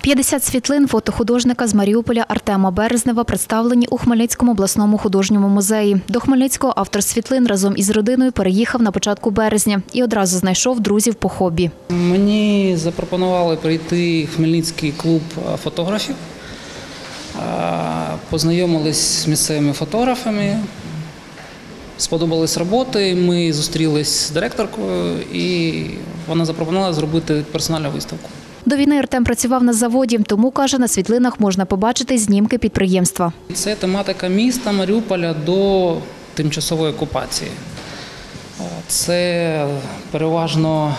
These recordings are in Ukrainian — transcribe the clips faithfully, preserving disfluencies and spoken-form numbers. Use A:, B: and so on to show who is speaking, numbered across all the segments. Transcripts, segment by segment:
A: п'ятдесят світлин фотохудожника з Маріуполя Артема Березнева представлені у Хмельницькому обласному художньому музеї. До Хмельницького автор світлин разом із родиною переїхав на початку березня і одразу знайшов друзів по хобі.
B: Мені запропонували прийти в Хмельницький клуб фотографів. Познайомились з місцевими фотографами, сподобались роботи, ми зустрілись з директоркою і вона запропонувала зробити персональну виставку.
A: До війни Артем працював на заводі, тому, каже, на світлинах можна побачити знімки підприємства.
B: Це тематика міста Маріуполя до тимчасової окупації. Це переважно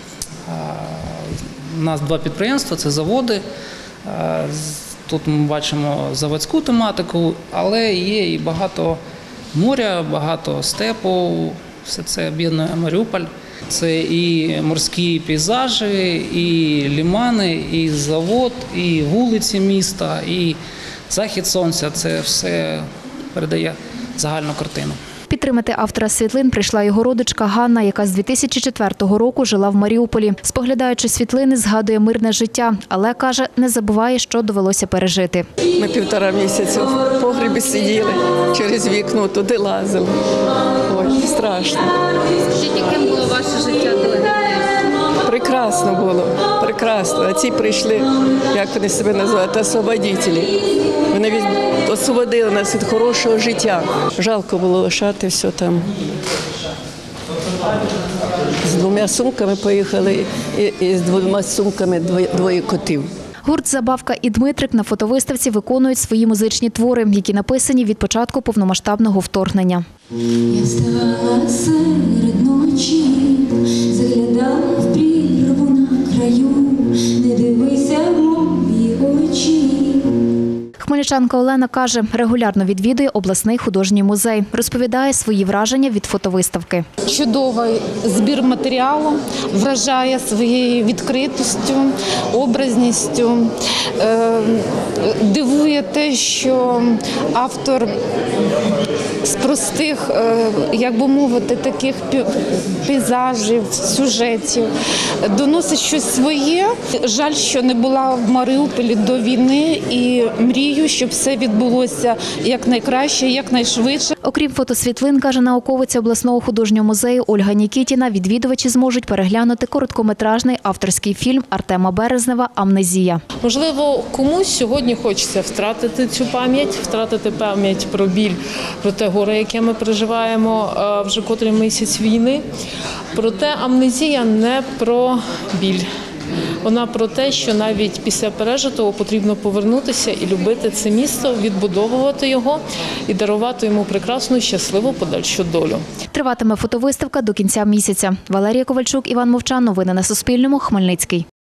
B: у нас два підприємства, це заводи. Тут ми бачимо заводську тематику, але є і багато моря, багато степу, все це об'єднує Маріуполь. Це і морські пейзажі, і лимани, і завод, і вулиці міста, і захід сонця. Це все передає загальну картину.
A: Підтримати автора світлин прийшла його родичка Ганна, яка з дві тисячі четвертого року жила в Маріуполі. Споглядаючи світлини, згадує мирне життя, але, каже, не забуває, що довелося пережити.
C: Ми півтора місяця в погребі сиділи, через вікно туди лазили. Ой, страшно.
D: Скажіть, яким було ваше життя до війни?
C: Прекрасно було, прекрасно. А ці прийшли, як вони себе називають, освободителі. Вони освободили нас від хорошого життя. Жалко було лишати все там. З двома сумками поїхали і, і з двома сумками двоє, двоє котів.
A: Гурт «Забавка» і Дмитрик на фотовиставці виконують свої музичні твори, які написані від початку повномасштабного вторгнення.
E: Я вставала серед ночі, заглядала в прірву на краю, не дивися в мої очі.
A: Хмельничанка Олена каже, регулярно відвідує обласний художній музей. Розповідає свої враження від фотовиставки.
F: Чудовий збір матеріалу, вражає своєю відкритістю, образністю. Дивує те, що автор з простих, як би мовити, таких пейзажів, сюжетів доносить щось своє. Жаль, що не була в Маріуполі до війни і мрію, щоб все відбулося якнайкраще, якнайшвидше.
A: Окрім фотосвітлин, каже науковиця обласного художнього музею Ольга Нікітіна, відвідувачі зможуть переглянути короткометражний авторський фільм Артема Березнева «Амнезія».
G: Можливо, комусь сьогодні хочеться втратити цю пам'ять, втратити пам'ять про біль, про те горе, яке ми переживаємо вже котрий місяць війни. Проте амнезія не про біль. Вона про те, що навіть після пережитого потрібно повернутися і любити це місто, відбудовувати його і дарувати йому прекрасну, щасливу подальшу долю.
A: Триватиме фотовиставка до кінця місяця. Валерія Ковальчук, Іван Мовчан. Новини на Суспільному. Хмельницький.